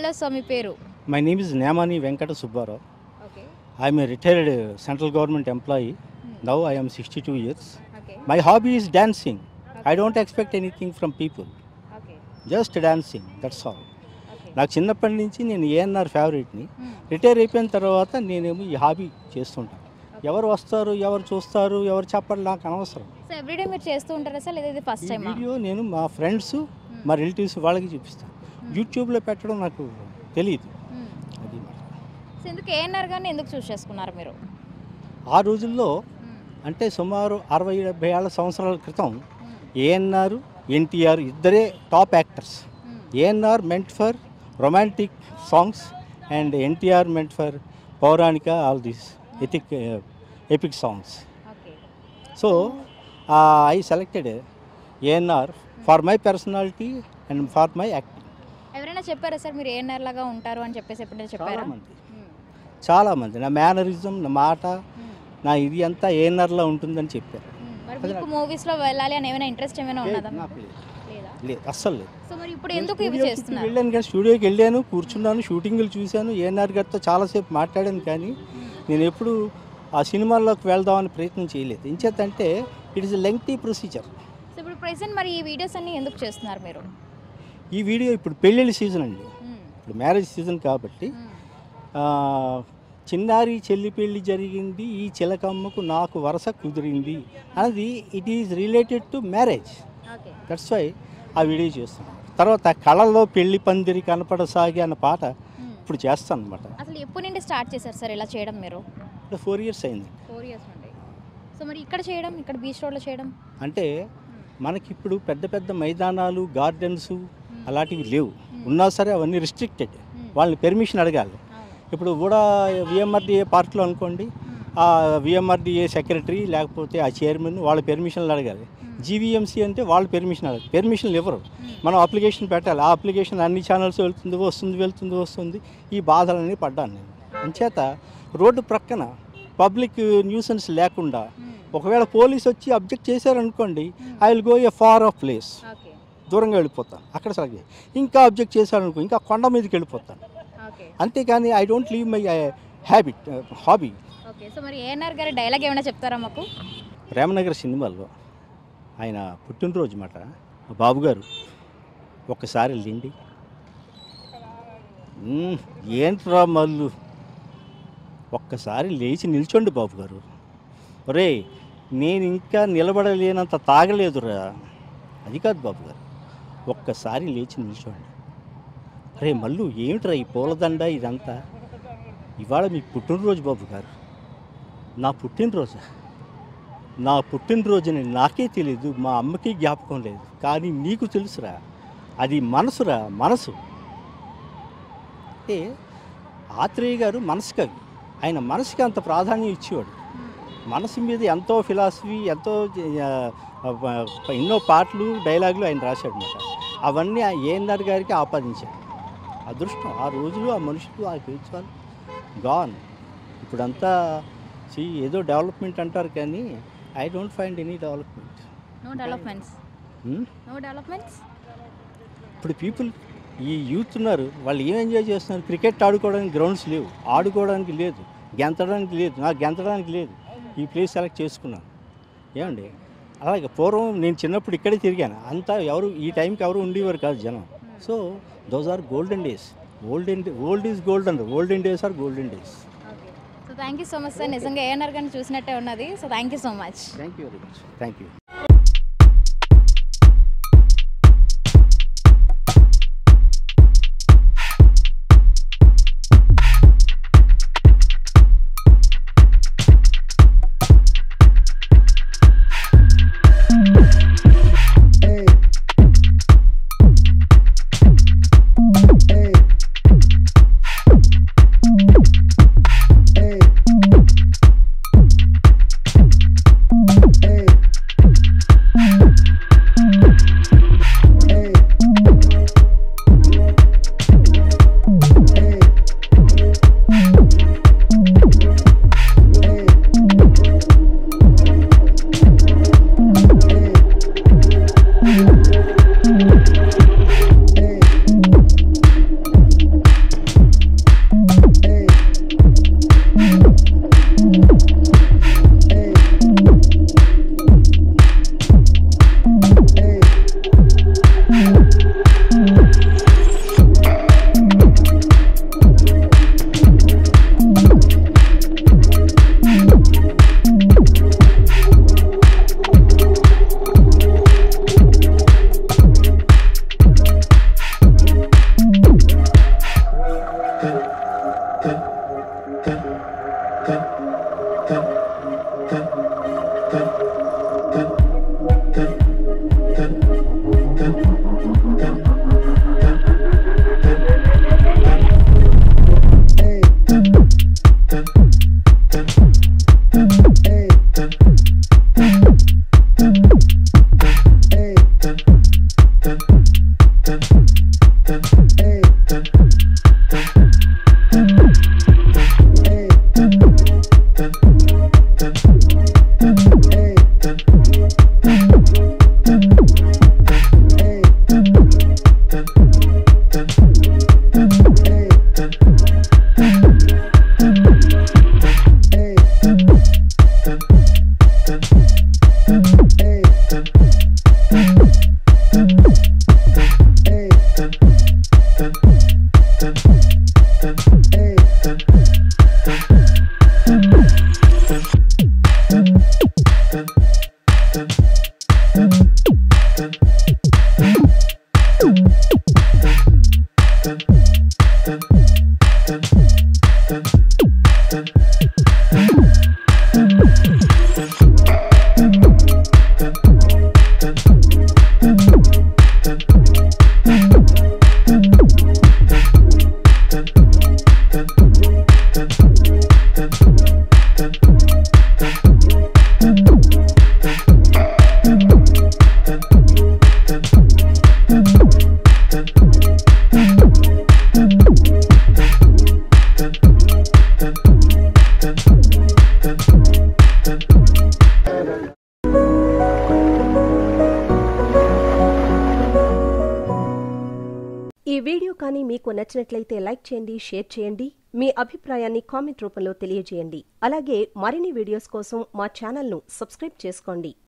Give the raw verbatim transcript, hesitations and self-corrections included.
Hello sir, మీ పేరు? My name is Nyamani Venkata Subbarao. Okay. I am a retired uh, central government employee. Hmm. Now I am sixty-two years. Okay. My hobby is dancing. I don't expect anything from people. Okay. Just dancing. That's all. Okay. నాకు చిన్నప్పటి నుంచి నేను ANR ఫేవరెట్ని. Hmm. Retire అయిపోయిన తర్వాత నేనేమో ఈ hobby చేస్తుంటాను. ఎవరు వస్తారు, ఎవరు చూస్తారు, ఎవరు చెప్పాలి నాకు అనవసరం. సో ఎవ్రీడే మీరు చేస్తూ ఉంటారా సార్, లేదా ఇది ఈ ఫస్ట్ టైమా? వీడియో నేను మా ఫ్రెండ్స్, మా రిలేటివ్స్ వాళ్ళకి చూపిస్తాను. యూట్యూబ్లో పెట్టడం నాకు తెలియదు. అది మాట. సో ఎందుకు ఏఎన్ఆర్ గారిని ఎందుకు చూస్ చేసుకున్నారు మీరు? ఆ రోజుల్లో అంటే సుమారు అరవై డెబ్బై ఏళ్ళ సంవత్సరాల క్రితం ఏఎన్ఆర్, ఎన్టీఆర్ ఇద్దరే top actors. ANR meant for romantic songs and NTR meant for పౌరాణిక all these ethic epic songs. Okay. So I selected ANR for my personality and for my acting. ఎవరైనా చెప్పారా సార్ మీరు ఏఎన్ఆర్ లాగా ఉంటారు అని చెప్పేసి ఎప్పుడైనా చెప్పారా? చాలామంది చాలామంది నా మేనరిజం, నా మాట, నా ఇది అంతా ఏఎన్ఆర్లో ఉంటుందని చెప్పారు. మరి మీకు మూవీస్లో వెళ్ళాలి అని ఏమైనా ఇంట్రెస్ట్ ఏమైనా ఉన్నదా? నాకు లేదు లేదా? లేదు అస్సలు లేదు. సో మరి ఇప్పుడు ఎందుకు ఇవి స్టూడియోకి చేస్తున్నారు? వెళ్ళాను కానీ స్టూడియోకి వెళ్ళాను, కూర్చున్నాను, షూటింగ్లు చూశాను, ఏఎన్ఆర్ గారితో చాలాసేపు మాట్లాడాను. కానీ నేను ఎప్పుడు ఆ సినిమాల్లోకి వెళ్దామని ప్రయత్నం చేయలేదు. ఇంచేతంటే it is lengthy procedure. So ఇప్పుడు ప్రెసెంట్ మరి ఈ వీడియోస్ అన్ని ఎందుకు చేస్తున్నారు మీరు? ఈ వీడియో ఇప్పుడు పెళ్ళిళ్ళ సీజన్ అండి, ఇప్పుడు మ్యారేజ్ సీజన్ కాబట్టి ఆ, చిన్నారి చెల్లి పెళ్ళి జరిగింది, ఈ చిలకమ్మకు నాకు వరస కుదిరింది అనేది it is related to marriage. Okay. That's why ఆ వీడియో చేస్తున్నాను. తర్వాత కళల్లో పెళ్లి పందిరి కనపడసాగి అన్న పాట ఇప్పుడు చేస్తాను అనమాట. అసలు ఎప్పటి నుండి స్టార్ట్ చేశారు సార్ ఇలా చేయడం మీరు? ఇప్పుడు ఫోర్ ఇయర్స్ అయింది. ఫోర్ ఇయర్స్ నుండి. సో మరి ఇక్కడ చేయడం, ఇక్కడ బీచ్ రోడ్లో చేయడం అంటే మనకి ఇప్పుడు పెద్ద పెద్ద మైదానాలు, గార్డెన్స్ అలాంటివి లేవు. ఉన్నా సరే అవన్నీ రిస్ట్రిక్టెడ్. వాళ్ళని పెర్మిషన్ అడగాలి. ఇప్పుడు కూడా విఎంఆర్డిఏ పార్క్లో అనుకోండి, ఆ విఎంఆర్డిఏ సెక్రటరీ లేకపోతే ఆ చైర్మన్ వాళ్ళ పెర్మిషన్లు అడగాలి. జీవీఎంసీ అంటే వాళ్ళు పెర్మిషన్ అడగాలి. పెర్మిషన్లు ఇవ్వరు. మనం అప్లికేషన్ పెట్టాలి. ఆ అప్లికేషన్ అన్ని ఛానల్స్ వెళ్తుంది, వస్తుంది, వెళ్తుంది, వస్తుంది. ఈ బాధలన్నీ పడ్డాను నేను. అంచేత రోడ్డు ప్రక్కన పబ్లిక్ న్యూసెన్స్ లేకుండా ఒకవేళ పోలీస్ వచ్చి అబ్జెక్ట్ చేశారనుకోండి, I will go a far off place, దూరంగా వెళ్ళిపోతాను. అక్కడ సరిగ్గా ఇంకా అబ్జెక్ట్ చేశారనుకో ఇంకా కొండ మీదకి వెళ్ళిపోతాను. అంతేకాని I don't leave my habit hobby. Okay. So మరి ఏఎన్ఆర్ గారి డైలాగ్ ఏమైనా చెప్తారా మాకు? ప్రేమనగర్ సినిమాలో ఆయన పుట్టినరోజు మాట, బాబు గారు ఒక్కసారి వెళ్ళండి. ఏంట్రా మళ్ళు, ఒక్కసారి లేచి నిల్చోండి బాబు గారు. ఒరే నేను ఇంకా నిలబడలేనంత తాగలేదురా. అది కాదు బాబు గారు, ఒక్కసారి లేచి నిల్చోండి. అరే మళ్ళు ఏమిట్రా ఈ పూలదండ ఇదంతా? ఇవాళ మీ పుట్టినరోజు బాబు గారు. నా పుట్టినరోజు నా పుట్టినరోజుని నాకే తెలీదు, మా అమ్మకి జ్ఞాపకం లేదు, కానీ నీకు తెలుసురా, అది మనసురా, మనసు. అంటే ఆత్రేయ గారు మనసు కవి. ఆయన మనసుకి అంత ప్రాధాన్యం ఇచ్చేవాడు. మనసు మీద ఎంతో ఫిలాసఫీ, ఎంతో ఎన్నో పాటలు, డైలాగులు ఆయన రాశాడు అన్నమాట. అవన్నీ ఏఎన్ఆర్ గారికి ఆపాదించాడు. అదృష్టం ఆ రోజులు, ఆ మనుషులు, ఆ పేర్చాలు గాన్. ఇప్పుడంతా సి ఏదో డెవలప్మెంట్ అంటారు కానీ I don't find any development. No developments. No developments. ఇప్పుడు పీపుల్ ఈ యూత్ ఉన్నారు, వాళ్ళు ఏం ఎంజాయ్ చేస్తున్నారు? క్రికెట్ ఆడుకోవడానికి గ్రౌండ్స్ లేవు, ఆడుకోవడానికి లేదు, గెంతడానికి లేదు. నాకు గెంతడానికి లేదు. ఈ ప్లేస్ సెలెక్ట్ చేసుకున్నాను. ఏమండి అలాగే పూర్వం నేను చిన్నప్పుడు ఇక్కడే తిరిగాను. అంతా ఎవరు ఈ టైంకి ఎవరు ఉండేవారు కాదు జనం. So those are golden days. Olden old is golden. Olden days are golden days. So thank you so much sir. నిజంగా ఏఎన్ఆర్ గారిని చూసినట్టే ఉన్నది. So thank you so much. Thank you very much. Thank you. Hey. ఈ video కానీ మీకు నచ్చినట్లయితే like చేయండి, share చేయండి, మీ అభిప్రాయాన్ని కామెంట్ రూపంలో తెలియజేయండి. అలాగే మరిన్ని వీడియోస్ కోసం మా ఛానల్ను సబ్స్క్రైబ్ చేసుకోండి.